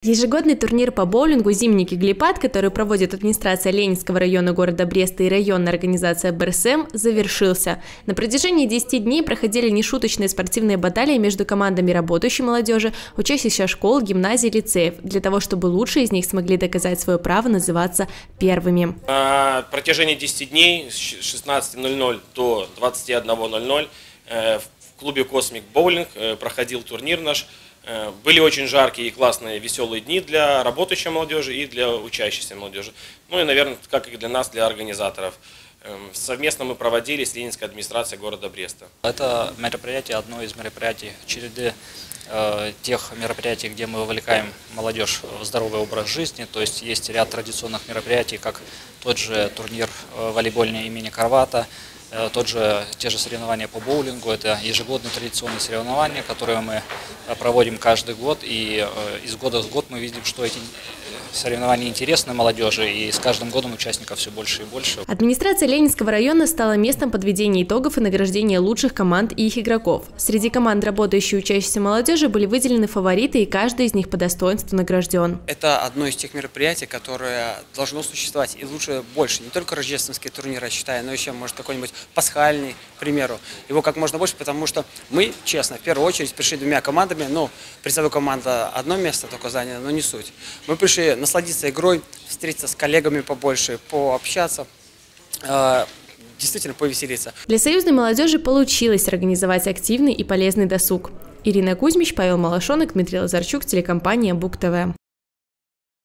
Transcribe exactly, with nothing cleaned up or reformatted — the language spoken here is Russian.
Ежегодный турнир по боулингу «Зимний Кеглипад», который проводит администрация Ленинского района города Бреста и районная организация бэ эр эс эм, завершился. На протяжении десяти дней проходили нешуточные спортивные баталии между командами работающей молодежи, учащихся школ, гимназий, лицеев, для того, чтобы лучшие из них смогли доказать свое право называться первыми. На протяжении десяти дней с шестнадцати ноль-ноль до двадцати одного ноль-ноль в клубе «Космик Боулинг» проходил турнир наш. Были очень жаркие и классные, веселые дни для работающей молодежи и для учащейся молодежи. Ну и, наверное, как и для нас, для организаторов. Совместно мы проводили с Ленинской администрацией города Бреста. Это мероприятие одно из мероприятий череды э, тех мероприятий, где мы вовлекаем молодежь в здоровый образ жизни. То есть есть ряд традиционных мероприятий, как тот же турнир э, волейбольный имени Карвата, э, тот же, те же соревнования по боулингу. Это ежегодные традиционные соревнования, которые мы проводим каждый год. И э, из года в год мы видим, что эти соревнования интересны молодежи, и с каждым годом участников все больше и больше. Администрация Ленинского района стала местом подведения итогов и награждения лучших команд и их игроков. Среди команд работающей и учащейся молодежи были выделены фавориты, и каждый из них по достоинству награжден. Это одно из тех мероприятий, которое должно существовать, и лучше больше. Не только рождественские турниры, я считаю, но еще, может, какой-нибудь пасхальный, к примеру. Его как можно больше, потому что мы, честно, в первую очередь пришли двумя командами. Ну, призовая команда одно место только заняла, но не суть. Мы пришли насладиться игрой, встретиться с коллегами побольше, пообщаться, э, действительно повеселиться. Для союзной молодежи получилось организовать активный и полезный досуг. Ирина Кузьмич, Павел Малашонок, Дмитрий Лазарчук, телекомпания БУК ТВ.